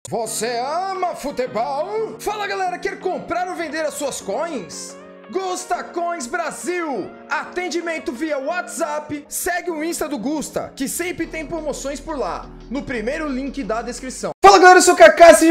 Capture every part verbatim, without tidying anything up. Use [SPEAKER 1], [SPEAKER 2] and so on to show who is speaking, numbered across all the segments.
[SPEAKER 1] Você ama futebol? Fala galera, quer comprar ou vender as suas coins? Gusta Coins Brasil, atendimento via WhatsApp, segue o Insta do Gusta, que sempre tem promoções por lá, no primeiro link da descrição. Fala galera, eu sou o Cacácio.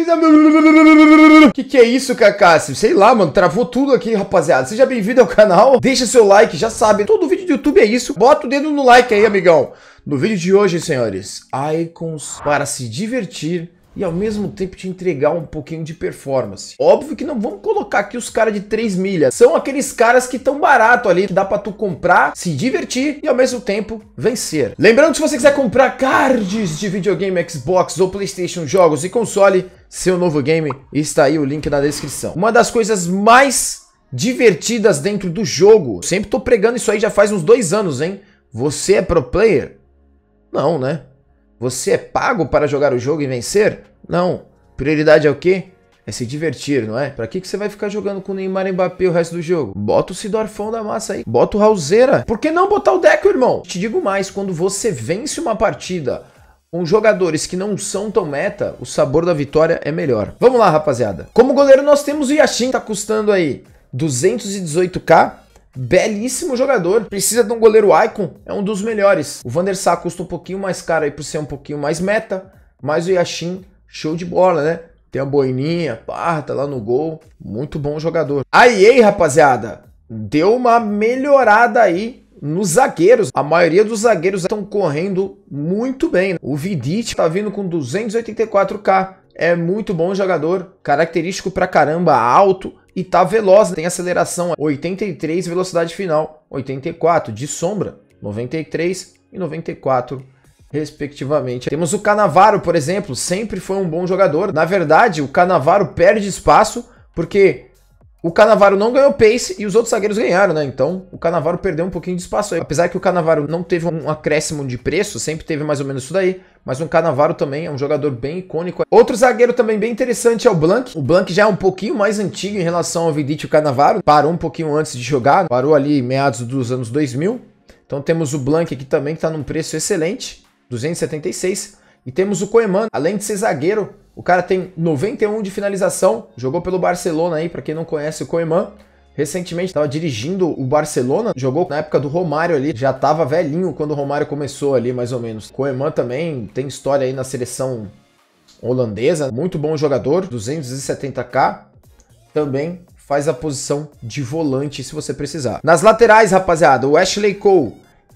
[SPEAKER 1] Que que é isso, Cacácio? Sei lá, mano, travou tudo aqui, rapaziada. Seja bem-vindo ao canal, deixa seu like, já sabe, todo vídeo do YouTube é isso. Bota o dedo no like aí, amigão. No vídeo de hoje, senhores, icons para se divertir e ao mesmo tempo te entregar um pouquinho de performance. Óbvio que não vamos colocar aqui os caras de três milhas. São aqueles caras que estão barato ali, que dá pra tu comprar, se divertir e ao mesmo tempo vencer. Lembrando que se você quiser comprar cards de videogame, Xbox ou PlayStation, jogos e console, seu novo game, está aí o link na descrição. Uma das coisas mais divertidas dentro do jogo, sempre tô pregando isso aí já faz uns dois anos, hein? Você é pro player? Não, né? Você é pago para jogar o jogo e vencer? Não. Prioridade é o quê? É se divertir, não é? Pra que que você vai ficar jogando com o Neymar e Mbappé o resto do jogo? Bota o Sidorfão da massa aí. Bota o Raulzeira. Por que não botar o Deco, irmão? Te digo mais, quando você vence uma partida com jogadores que não são tão meta, o sabor da vitória é melhor. Vamos lá, rapaziada. Como goleiro nós temos o Yashin, tá custando aí duzentos e dezoito k. Belíssimo jogador, precisa de um goleiro icon, é um dos melhores. O Van der Sar custa um pouquinho mais caro aí por ser um pouquinho mais meta, mas o Yashin, show de bola, né? Tem a boininha, pá, tá lá no gol, muito bom jogador. A E A, rapaziada, deu uma melhorada aí nos zagueiros. A maioria dos zagueiros estão correndo muito bem. O Vidic tá vindo com duzentos e oitenta e quatro k, é muito bom jogador, característico pra caramba, alto. E tá veloz, tem aceleração oitenta e três, velocidade final oitenta e quatro, de sombra noventa e três e noventa e quatro respectivamente. Temos o Cannavaro, por exemplo, sempre foi um bom jogador. Na verdade, o Cannavaro perde espaço porque o Cannavaro não ganhou pace e os outros zagueiros ganharam, né? Então o Cannavaro perdeu um pouquinho de espaço aí. Apesar que o Cannavaro não teve um acréscimo de preço, sempre teve mais ou menos isso daí. Mas o Cannavaro também é um jogador bem icônico. Outro zagueiro também bem interessante é o Blank. O Blank já é um pouquinho mais antigo em relação ao Vidic e o Cannavaro. Parou um pouquinho antes de jogar, parou ali meados dos anos dois mil. Então temos o Blank aqui também que tá num preço excelente, duzentos e setenta e seis. E temos o Koeman, além de ser zagueiro, o cara tem noventa e um de finalização, jogou pelo Barcelona aí, pra quem não conhece o Koeman. Recentemente estava dirigindo o Barcelona, jogou na época do Romário ali, já estava velhinho quando o Romário começou ali, mais ou menos. Koeman também tem história aí na seleção holandesa, muito bom jogador, duzentos e setenta k, também faz a posição de volante se você precisar. Nas laterais, rapaziada, o Ashley Cole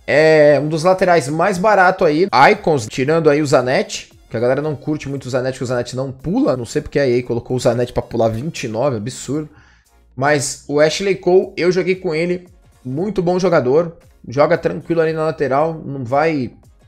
[SPEAKER 1] é um dos laterais mais baratos aí, icons, tirando aí o Zanetti, que a galera não curte muito o Zanetti, que o Zanetti não pula, não sei porque a E A colocou o Zanetti para pular vinte e nove, absurdo. Mas o Ashley Cole, eu joguei com ele, muito bom jogador, joga tranquilo ali na lateral, não vai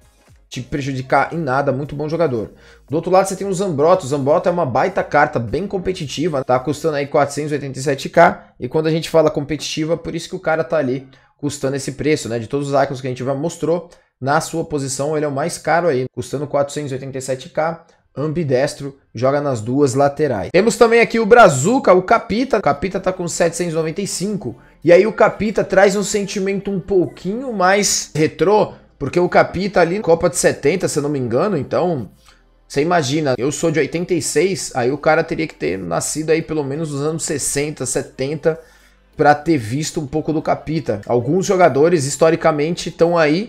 [SPEAKER 1] te prejudicar em nada, muito bom jogador. Do outro lado você tem o Zambrotta, o Zambrotta é uma baita carta, bem competitiva, tá custando aí quatrocentos e oitenta e sete k, e quando a gente fala competitiva, por isso que o cara tá ali custando esse preço, né, de todos os icons que a gente já mostrou, na sua posição ele é o mais caro aí, custando quatrocentos e oitenta e sete k, ambidestro, joga nas duas laterais. Temos também aqui o Brazuca, o Capita. O Capita tá com setecentos e noventa e cinco. E aí o Capita traz um sentimento um pouquinho mais retrô, porque o Capita ali, Copa de setenta, se eu não me engano, então... Você imagina, eu sou de oitenta e seis, aí o cara teria que ter nascido aí pelo menos nos anos sessenta, setenta, para ter visto um pouco do Capita. Alguns jogadores, historicamente, estão aí,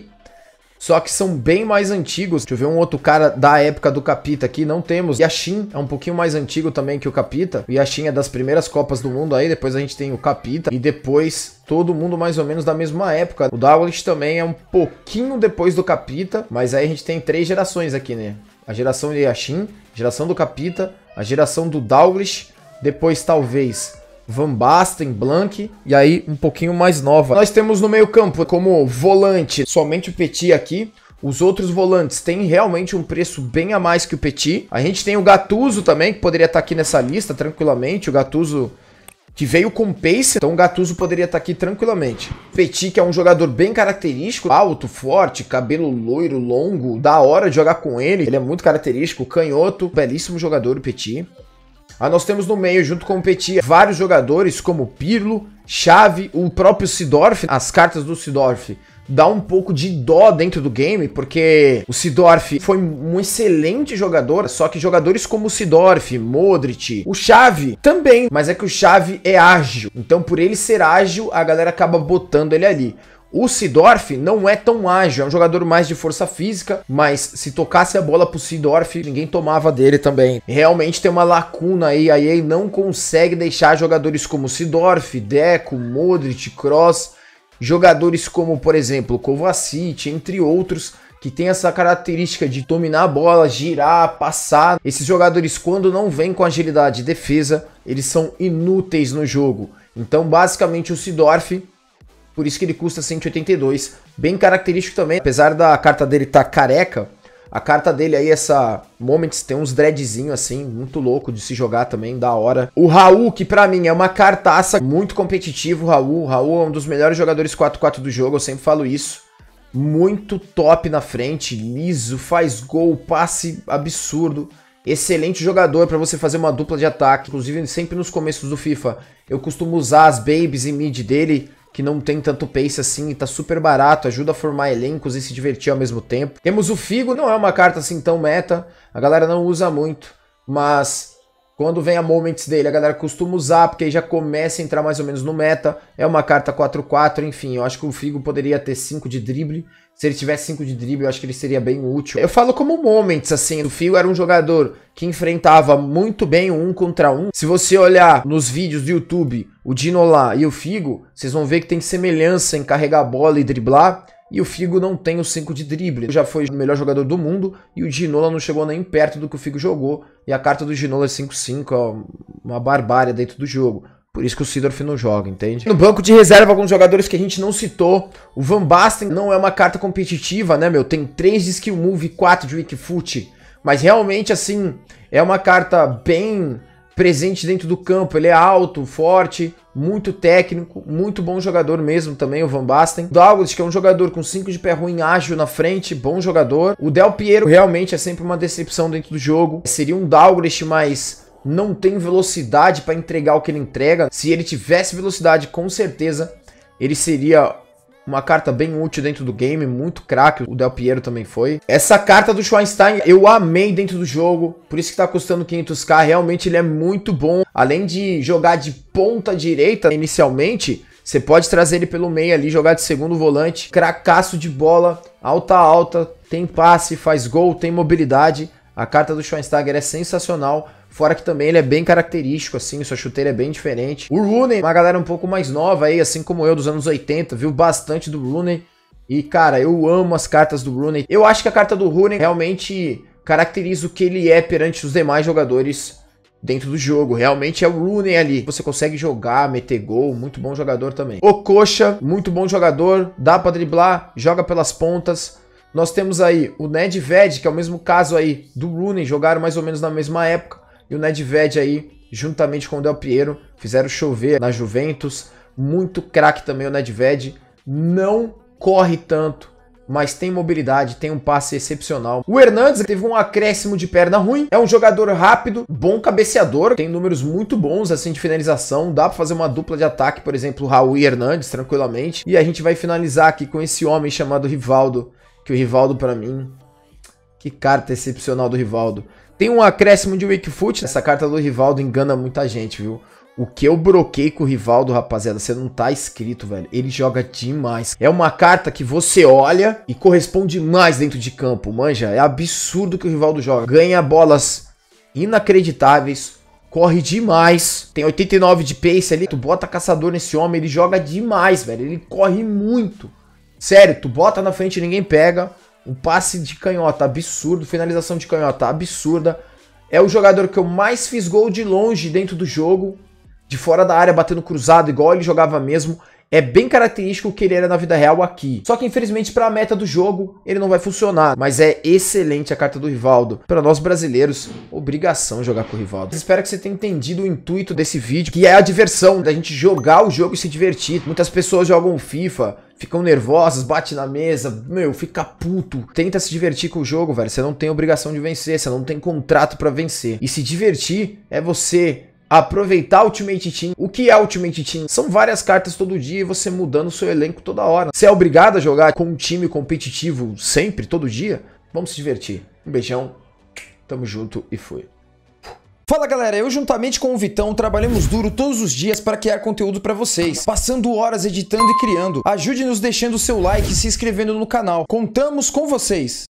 [SPEAKER 1] só que são bem mais antigos. Deixa eu ver um outro cara da época do Capita aqui. Não temos. Yashin é um pouquinho mais antigo também que o Capita. O Yashin é das primeiras Copas do Mundo aí. Depois a gente tem o Capita. E depois todo mundo mais ou menos da mesma época. O Dalglish também é um pouquinho depois do Capita. Mas aí a gente tem três gerações aqui, né? A geração do Yashin, a geração do Capita, a geração do Dalglish. Depois talvez Van Basten, Blank, e aí um pouquinho mais nova. Nós temos no meio campo como volante somente o Petit aqui. Os outros volantes têm realmente um preço bem a mais que o Petit. A gente tem o Gattuso também, que poderia estar aqui nessa lista tranquilamente. O Gattuso que veio com pace, então o Gattuso poderia estar aqui tranquilamente. Petit, que é um jogador bem característico, alto, forte, cabelo loiro, longo, da hora de jogar com ele. Ele é muito característico, canhoto, belíssimo jogador o Petit. Aí nós temos no meio, junto com o Petit, vários jogadores como Pirlo, Xavi, o próprio Seedorf. As cartas do Seedorf dá um pouco de dó dentro do game, porque o Seedorf foi um excelente jogador, só que jogadores como o Seedorf, Modric, o Xavi também, mas é que o Xavi é ágil, então por ele ser ágil, a galera acaba botando ele ali. O Seedorf não é tão ágil, é um jogador mais de força física, mas se tocasse a bola pro Seedorf, ninguém tomava dele também. Realmente tem uma lacuna aí, a E A não consegue deixar jogadores como Seedorf, Deco, Modric, Kroos, jogadores como, por exemplo, Kovacic, entre outros, que tem essa característica de dominar a bola, girar, passar. Esses jogadores, quando não vêm com agilidade e defesa, eles são inúteis no jogo. Então, basicamente, o Seedorf, por isso que ele custa cento e oitenta e dois. Bem característico também, apesar da carta dele estar tá careca, a carta dele aí, essa Moments, tem uns dreadzinho assim, muito louco de se jogar também, da hora. O Raul, que pra mim é uma cartaça muito competitivo, o Raul. O Raul é um dos melhores jogadores quatro quatro do jogo, eu sempre falo isso. Muito top na frente, liso, faz gol, passe absurdo. Excelente jogador pra você fazer uma dupla de ataque. Inclusive, sempre nos começos do FIFA, eu costumo usar as babies e mid dele, que não tem tanto pace assim e tá super barato, ajuda a formar elencos e se divertir ao mesmo tempo. Temos o Figo, não é uma carta assim tão meta, a galera não usa muito, mas quando vem a Moments dele, a galera costuma usar, porque aí já começa a entrar mais ou menos no meta. É uma carta quatro quatro, enfim, eu acho que o Figo poderia ter cinco de drible. Se ele tivesse cinco de drible, eu acho que ele seria bem útil. Eu falo como Moments, assim, o Figo era um jogador que enfrentava muito bem o um contra um. Se você olhar nos vídeos do YouTube, o Ginola e o Figo, vocês vão ver que tem semelhança em carregar a bola e driblar. E o Figo não tem o cinco de drible. Já foi o melhor jogador do mundo e o Ginola não chegou nem perto do que o Figo jogou. E a carta do Ginola é cinco cinco, ó, uma barbárie dentro do jogo. Por isso que o Seedorf não joga, entende? No banco de reserva, alguns jogadores que a gente não citou. O Van Basten não é uma carta competitiva, né, meu? Tem três de skill move, quatro de weak foot. Mas realmente, assim, é uma carta bem presente dentro do campo. Ele é alto, forte, muito técnico, muito bom jogador mesmo também, o Van Basten. O Douglas, que é um jogador com cinco de pé ruim, ágil na frente, bom jogador. O Del Piero realmente é sempre uma decepção dentro do jogo. Seria um Douglas, mas não tem velocidade para entregar o que ele entrega. Se ele tivesse velocidade, com certeza ele seria uma carta bem útil dentro do game, muito craque. O Del Piero também foi. Essa carta do Schweinsteiger eu amei dentro do jogo, por isso que tá custando quinhentos k. Realmente ele é muito bom. Além de jogar de ponta direita inicialmente, você pode trazer ele pelo meio ali, jogar de segundo volante. Cracaço de bola, alta alta, tem passe, faz gol, tem mobilidade. A carta do Schweinsteiger é sensacional. Fora que também ele é bem característico, assim, sua chuteira é bem diferente. O Rooney, uma galera um pouco mais nova aí, assim como eu, dos anos oitenta, viu bastante do Rooney. E, cara, eu amo as cartas do Rooney. Eu acho que a carta do Rooney realmente caracteriza o que ele é perante os demais jogadores dentro do jogo. Realmente é o Rooney ali. Você consegue jogar, meter gol, muito bom jogador também. O Coxa, muito bom jogador, dá pra driblar, joga pelas pontas. Nós temos aí o Nedved, que é o mesmo caso aí do Rooney, jogaram mais ou menos na mesma época. E o Nedved aí, juntamente com o Del Piero, fizeram chover na Juventus. Muito craque também o Nedved. Não corre tanto, mas tem mobilidade, tem um passe excepcional. O Hernandes teve um acréscimo de perna ruim. É um jogador rápido, bom cabeceador. Tem números muito bons assim de finalização. Dá pra fazer uma dupla de ataque, por exemplo, Raul e Hernandes, tranquilamente. E a gente vai finalizar aqui com esse homem chamado Rivaldo. Que o Rivaldo, pra mim, que carta excepcional do Rivaldo. Tem um acréscimo de weak foot. Essa carta do Rivaldo engana muita gente, viu? O que eu broquei com o Rivaldo, rapaziada, você não tá escrito, velho. Ele joga demais. É uma carta que você olha e corresponde mais dentro de campo, manja. É absurdo que o Rivaldo joga. Ganha bolas inacreditáveis, corre demais. Tem oitenta e nove de pace ali. Tu bota caçador nesse homem, ele joga demais, velho. Ele corre muito. Sério, tu bota na frente e ninguém pega. Um passe de canhota absurdo, finalização de canhota absurda. É o jogador que eu mais fiz gol de longe dentro do jogo. De fora da área, batendo cruzado, igual ele jogava mesmo. É bem característico o que ele era na vida real aqui. Só que infelizmente para a meta do jogo ele não vai funcionar. Mas é excelente a carta do Rivaldo. Para nós brasileiros, obrigação jogar com o Rivaldo. Espero que você tenha entendido o intuito desse vídeo, que é a diversão da gente jogar o jogo e se divertir. Muitas pessoas jogam FIFA, ficam nervosas, bate na mesa, meu, fica puto. Tenta se divertir com o jogo, velho. Você não tem obrigação de vencer, você não tem contrato para vencer. E se divertir é você aproveitar Ultimate Team. O que é Ultimate Team? São várias cartas todo dia e você mudando o seu elenco toda hora. Você é obrigado a jogar com um time competitivo sempre, todo dia? Vamos se divertir. Um beijão, tamo junto e fui. Fala galera, eu juntamente com o Vitão trabalhamos duro todos os dias para criar conteúdo para vocês, passando horas editando e criando. Ajude-nos deixando o seu like e se inscrevendo no canal. Contamos com vocês!